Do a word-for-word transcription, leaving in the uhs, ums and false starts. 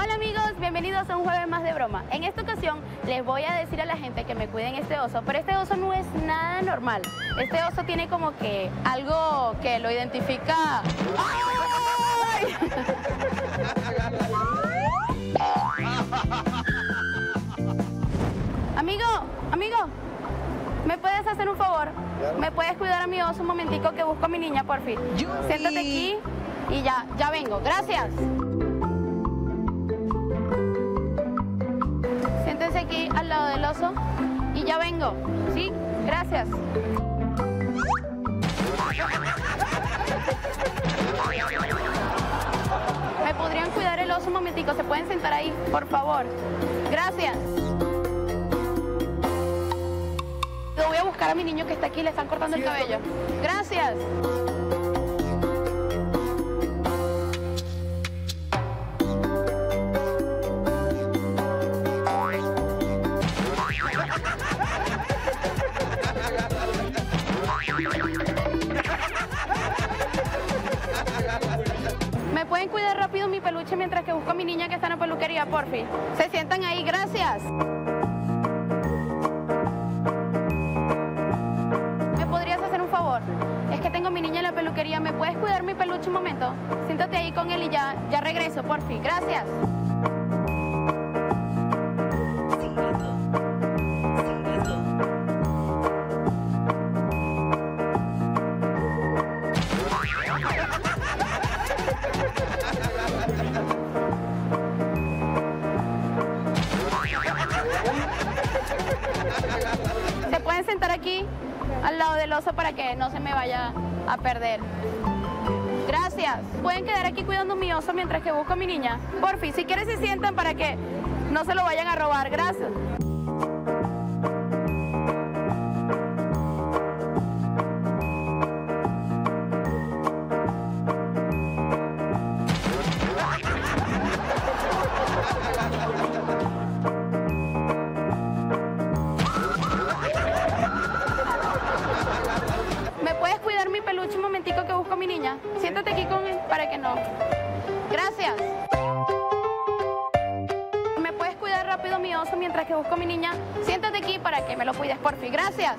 Hola amigos, bienvenidos a un jueves más de broma. En esta ocasión les voy a decir a la gente que me cuiden este oso, pero este oso no es nada normal. Este oso tiene como que algo que lo identifica. ¡Ay! Amigo, amigo, ¿me puedes hacer un favor? ¿Me puedes cuidar a mi oso un momentico que busco a mi niña, por fin? Siéntate aquí y ya, ya vengo. Gracias. Siéntese aquí al lado del oso y ya vengo. ¿Sí? Gracias. ¿Me podrían cuidar el oso un momentico? ¿Se pueden sentar ahí, por favor? Gracias. Yo voy a buscar a mi niño que está aquí, le están cortando el cabello. Gracias. ¿Me pueden cuidar rápido mi peluche mientras que busco a mi niña que está en la peluquería, por fin? Se sientan ahí, gracias. ¿Me podrías hacer un favor? Es que tengo a mi niña en la peluquería. ¿Me puedes cuidar mi peluche un momento? Siéntate ahí con él y ya, ya regreso, por fin. Gracias. ¿Se pueden sentar aquí al lado del oso para que no se me vaya a perder? Gracias. ¿Pueden quedar aquí cuidando mi oso mientras que busco a mi niña? Porfi, si quieren se sientan para que no se lo vayan a robar. Gracias. ¿Me puedes cuidar mi peluche un momentico que busco a mi niña? Siéntate aquí con él para que no. Gracias. ¿Me puedes cuidar rápido mi oso mientras que busco a mi niña? Siéntate aquí para que me lo cuides, por fin. Gracias.